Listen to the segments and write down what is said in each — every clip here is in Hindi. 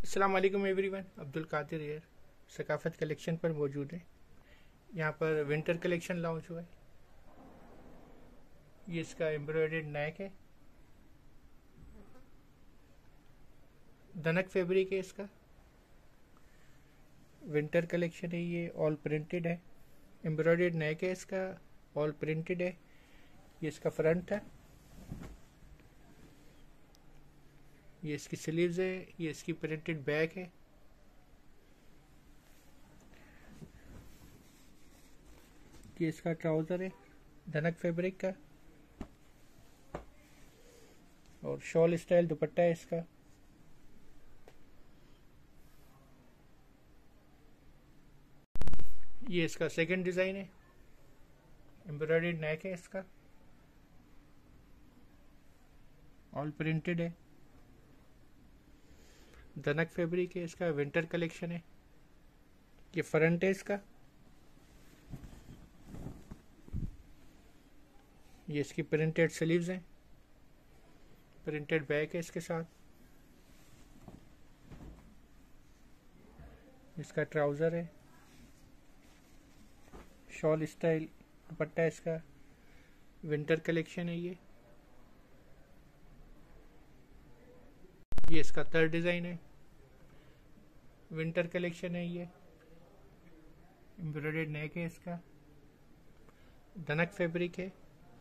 अस्सलाम वालेकुम everyone. Abdul Qadir here. Saqafat collection पर मौजूद है। यहाँ पर विंटर कलेक्शन लॉन्च हुआ है। ये इसका एम्ब्रॉयडर्ड नेक है, धनक फैब्रिक है इसका। विंटर कलेक्शन है, ये ऑल प्रिंटेड है। एम्ब्रॉयडर्ड नेक है इसका, ऑल प्रिंटेड है। ये इसका फ्रंट है, ये इसकी स्लीव्स है, ये इसकी प्रिंटेड बैक है। ये इसका ट्राउज़र है धनक फैब्रिक का, और शॉल स्टाइल दुपट्टा है इसका। ये इसका सेकंड डिज़ाइन है, एम्ब्रॉयडर्ड नेक है इसका, ऑल प्रिंटेड है, धनक फैब्रिक है इसका। विंटर कलेक्शन है। ये फ्रंट है इसका, ये इसकी प्रिंटेड स्लीव्स हैं, प्रिंटेड बैक है इसके साथ। इसका ट्राउज़र है, शॉल स्टाइल दुपट्टा है इसका। विंटर कलेक्शन है ये इसका थर्ड डिज़ाइन है। विंटर कलेक्शन है ये, एम्ब्रॉयडर्ड नेक है इसका, धनक फैब्रिक है।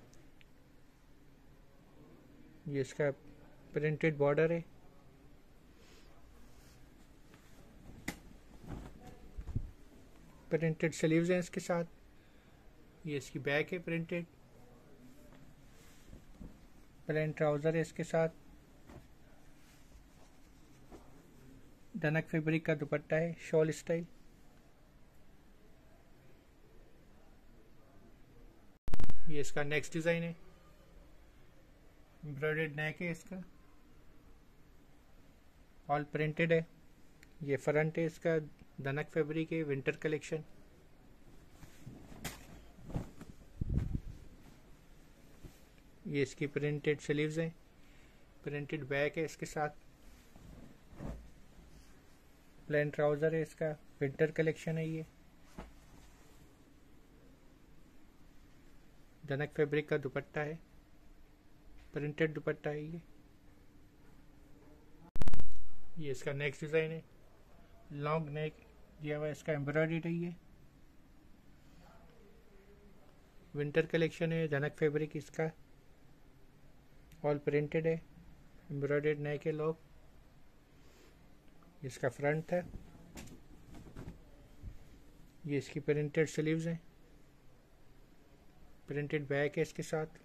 ये इसका प्रिंटेड बॉर्डर है, प्रिंटेड स्लीव्स हैं इसके साथ। ये इसकी बैक है प्रिंटेड, प्लेन ट्राउज़र है इसके साथ। धनक फैब्रिक का दुपट्टा है, शॉल स्टाइल। ये इसका नेक्स्ट डिज़ाइन है, एम्ब्रॉयडर्ड नेक है इसका, ऑल प्रिंटेड है। ये फ्रंट है इसका, धनक फैब्रिक है, विंटर कलेक्शन। ये इसकी प्रिंटेड स्लीव्स हैं, प्रिंटेड बैक है इसके साथ। प्लेन ट्राउज़र है इसका, विंटर कलेक्शन है ये। धनक फैब्रिक का दुपट्टा है, प्रिंटेड दुपट्टा है ये इसका नेक्स्ट डिज़ाइन है, लॉन्ग नेक दिया हुआ इसका, एम्ब्रॉयडर्ड है ये। विंटर कलेक्शन है, धनक फैब्रिक इसका, ऑल प्रिंटेड है, एम्ब्रॉयडर्ड नेक है लॉन्ग। इसका फ्रंट है, ये इसकी प्रिंटेड स्लीव्स हैं, प्रिंटेड बैक है इसके साथ।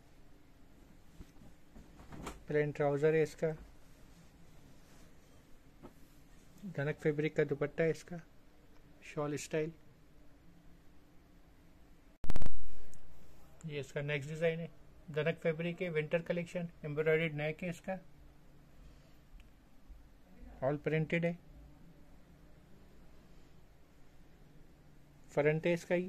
प्लेन ट्राउज़र है इसका, धनक फैब्रिक का दुपट्टा है इसका, शॉल स्टाइल। ये इसका नेक्स्ट डिज़ाइन है, धनक फैब्रिक है, विंटर कलेक्शन, एम्ब्रॉयडर्ड नेक है इसका, ऑल प्रिंटेड है। फ्रंट है इसका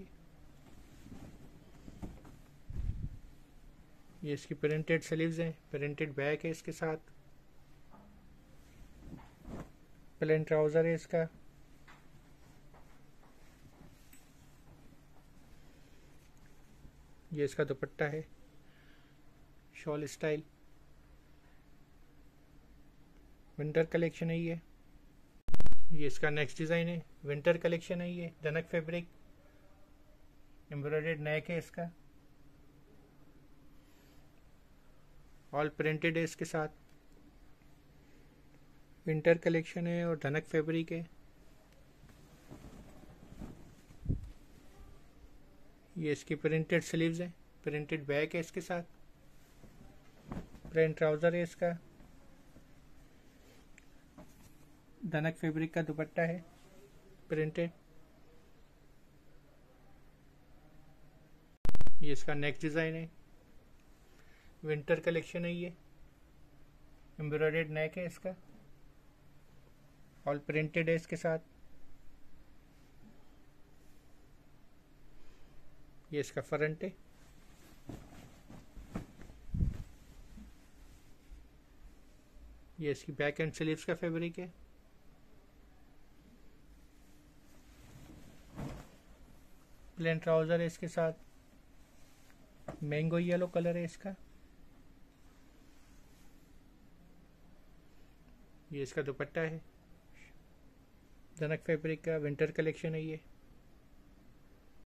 ये इसकी प्रिंटेड स्लीव्स हैं, प्रिंटेड बैक है इसके साथ। प्लेन ट्राउज़र है इसका, ये इसका दुपट्टा है, शॉल स्टाइल। विंटर कलेक्शन है ये इसका नेक्स्ट डिज़ाइन है, विंटर कलेक्शन है ये, धनक फैब्रिक, एम्ब्रॉयडर्ड नेक है इसका, ऑल प्रिंटेड है इसके साथ। विंटर कलेक्शन है और धनक फैब्रिक है। ये इसकी प्रिंटेड स्लीव्स हैं, प्रिंटेड बैक है इसके साथ। प्लेन ट्राउज़र है इसका, धनक फैब्रिक का दुपट्टा है, प्रिंटेड। ये इसका नेक्स्ट डिज़ाइन है, विंटर कलेक्शन है ये, एम्ब्रॉयडर्ड नेक है इसका, ऑल प्रिंटेड है इसके साथ। ये इसका फ्रंट है, ये इसकी बैक एंड स्लीव्स का फैब्रिक है। प्लेन ट्राउज़र है इसके साथ, मैंगो येलो कलर है इसका। ये इसका दुपट्टा है, जनक फैब्रिक का विंटर कलेक्शन है ये।